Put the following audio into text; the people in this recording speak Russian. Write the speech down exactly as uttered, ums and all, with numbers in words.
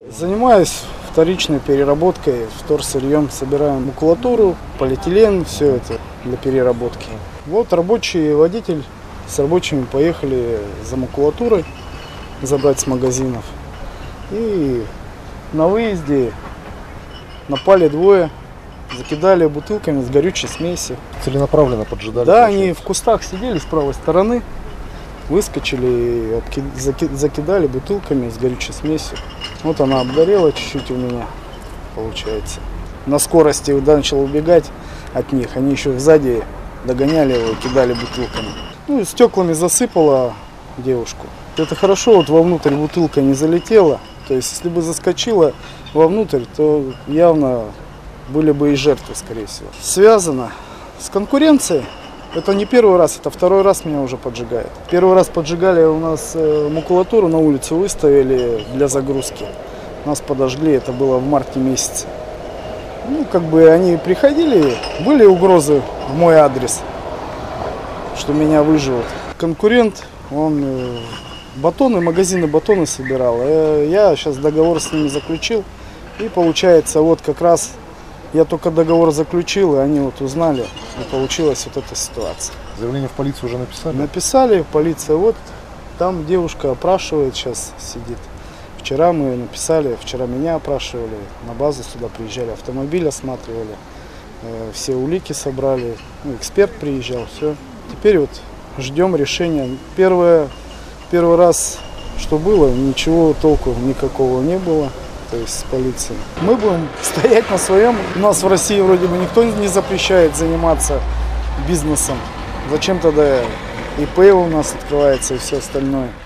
Занимаюсь вторичной переработкой, вторсырьем, собираем макулатуру, полиэтилен, все это для переработки. Вот рабочий водитель с рабочими поехали за макулатурой забрать с магазинов. И на выезде напали двое, закидали бутылками с горючей смесью. Целенаправленно поджидали? Да, получается. Они в кустах сидели с правой стороны, выскочили и закидали бутылками с горючей смесью. Вот она обгорела чуть-чуть у меня, получается. На скорости начал убегать от них, они еще сзади догоняли его и кидали бутылками. Ну и стеклами засыпала девушку. Это хорошо, вот вовнутрь бутылка не залетела. То есть, если бы заскочила вовнутрь, то явно были бы и жертвы, скорее всего. Связано с конкуренцией. Это не первый раз, это второй раз меня уже поджигает. Первый раз поджигали у нас макулатуру на улицу, выставили для загрузки. Нас подожгли, это было в марте месяце. Ну, как бы они приходили, были угрозы в мой адрес, что меня выживут. Конкурент, он батоны, магазины батоны собирал. Я сейчас договор с ними заключил. И получается, вот как раз я только договор заключил, и они вот узнали, и получилась вот эта ситуация. Заявление в полицию уже написали? Написали, полиция, вот там девушка опрашивает, сейчас сидит. Вчера мы написали, вчера меня опрашивали, на базу сюда приезжали, автомобиль осматривали, э, все улики собрали, ну, эксперт приезжал, все. Теперь вот ждем решения. Первое, первый раз, что было, ничего толку никакого не было. То есть с полицией. Мы будем стоять на своем. У нас в России вроде бы никто не запрещает заниматься бизнесом. Зачем тогда ИП у нас открывается и все остальное?